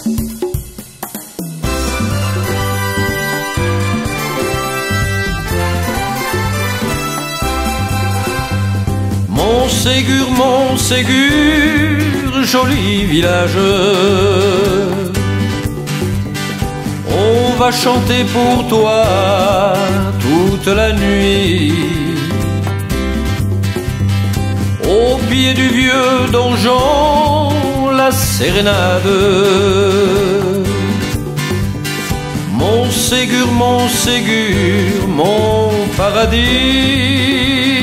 Mon Ségur, joli village. On va chanter pour toi toute la nuit. Au pied du vieux donjon, la sérénade. Mon Ségur, mon paradis.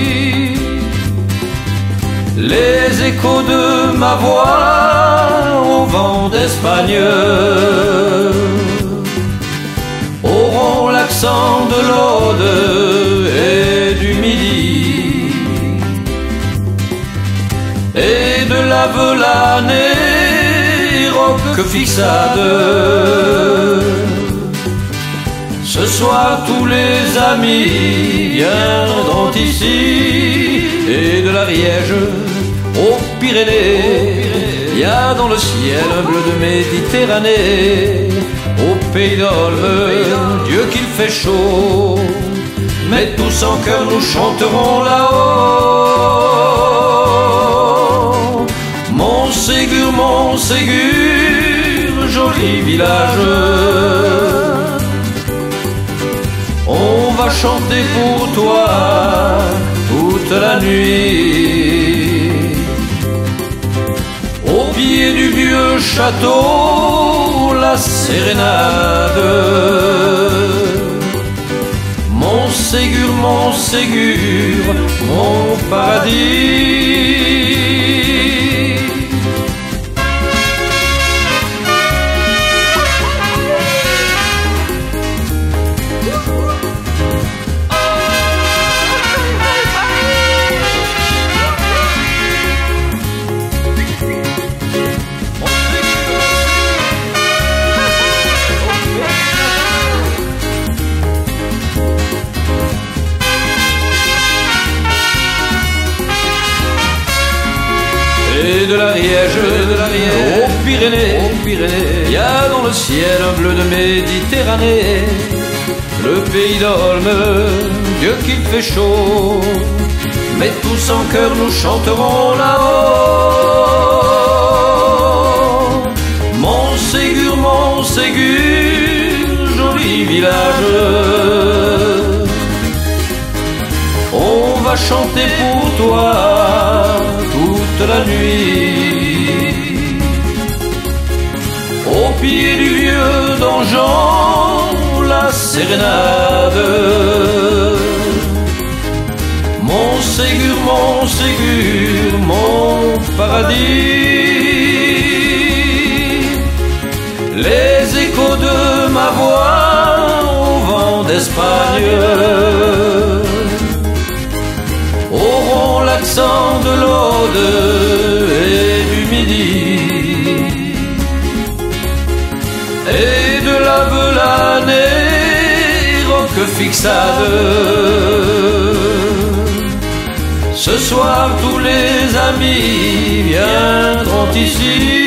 Les échos de ma voix au vent d'Espagne auront l'accent de l'Aude et du Midi et de la Velanée roquefixade. Ce soir tous les amis viendront ici, et de l'Ariège aux Pyrénées, il y a dans le ciel un bleu de Méditerranée. Au pays d'Olme, Dieu qu'il fait chaud, mais tous en cœur nous chanterons là-haut. Mon Ségur, joli village. On va chanter pour toi toute la nuit. Au pied du vieux château, la sérénade. Mon Ségur, mon paradis. Et de l'Ariège aux Pyrénées, il y a dans le ciel un bleu de Méditerranée. Le pays d'Olme, Dieu qu'il fait chaud, mais tous en cœur nous chanterons là-haut. Mon Ségur, joli village. On va chanter pour toi toute la nuit. Au pied du vieux donjon, la sérénade. Mon Ségur, mon paradis. Les échos de ma voix au vent d'Espagne auront l'accent de l'Aude et du Midi et de la Velanée roquefixade. Ce soir tous les amis viendront ici,